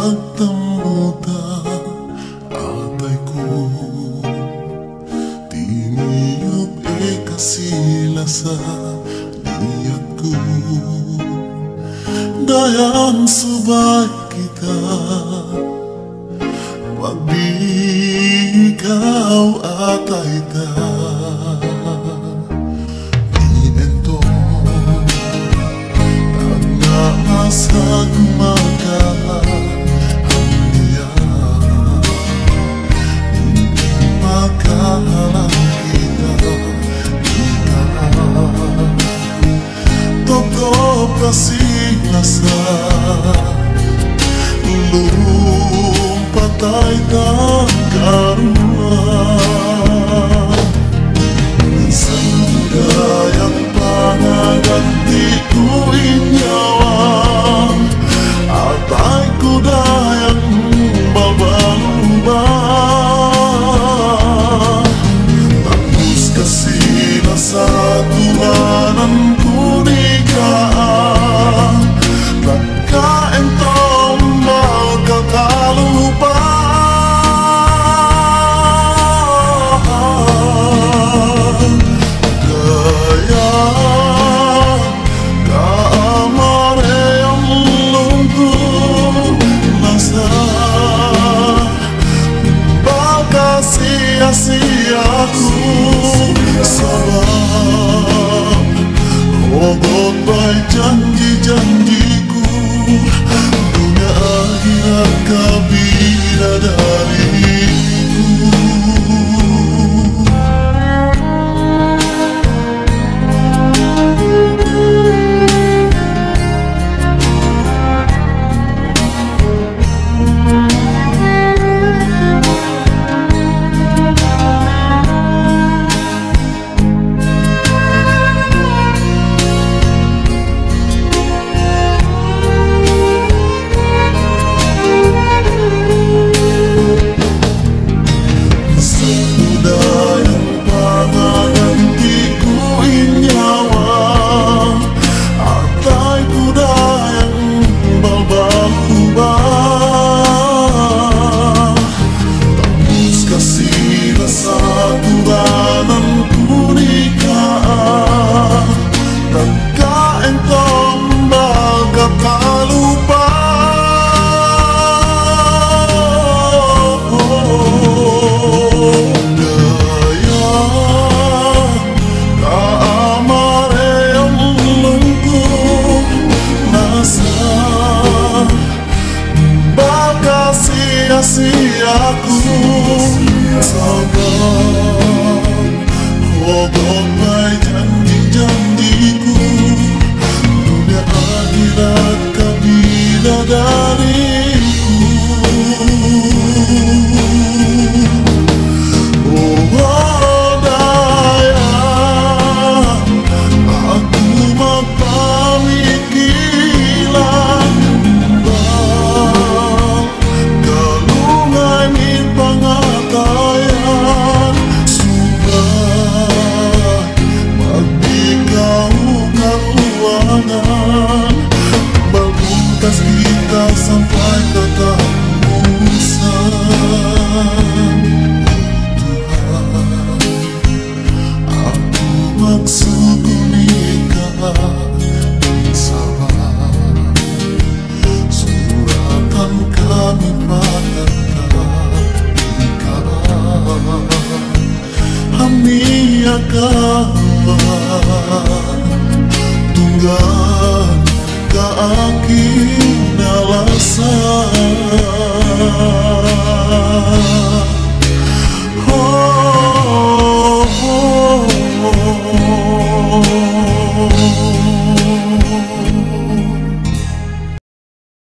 magtemu ta atayku tiniyop kasila sa diyatku dayang subay kita pag-ikaw atay ta sa umaga hanggang hindi makahalang kita totoo kasi nasa lumpatay ng karuan minsan gayang pangalan di ko inyawang atay ko dayang babang tapos kasi nasa tulanan ko ni kaan nagkain tong magkakalupa sia-siaku sabab roboh baik janji-janjiku dunia akhirat kabila dariku. Sia-siaku sabab roboh baik janji-janjiku dunia akhirat kabila dariku. Oh dayang aku magpamikilan pangatayan subay magbigaw ng uwangan magbutas kita sampai katapusan. Tuhan aku magsuguni ka sabar suratan kami pada Ami akan tunggal ka aking nalasan.